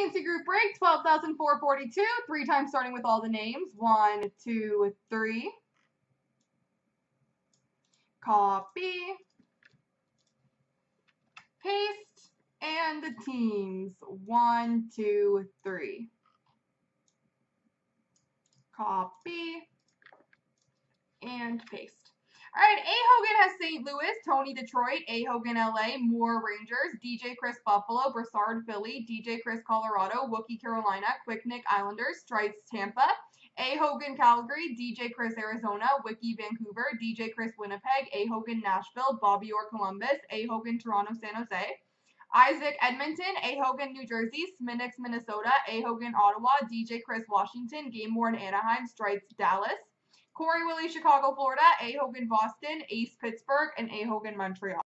CNC group break, 12,442. 3 times starting with all the names. 1, 2, 3. Copy. Paste. And the teams. 1, 2, 3. Copy. And paste. All right, A. Hogan has St. Louis, Tony Detroit, A. Hogan LA, Moore Rangers, DJ Chris Buffalo, Broussard Philly, DJ Chris Colorado, Wookie Carolina, Quick Nick Islanders, Strites Tampa, A. Hogan Calgary, DJ Chris Arizona, Wiki Vancouver, DJ Chris Winnipeg, A. Hogan Nashville, Bobby Orr Columbus, A. Hogan Toronto San Jose, Isaac Edmonton, A. Hogan New Jersey, Sminix Minnesota, A. Hogan Ottawa, DJ Chris Washington, Game Worn Anaheim, Strites Dallas, Corey Willie, Chicago, Florida, A. Hogan, Boston, Ace, Pittsburgh, and A. Hogan, Montreal.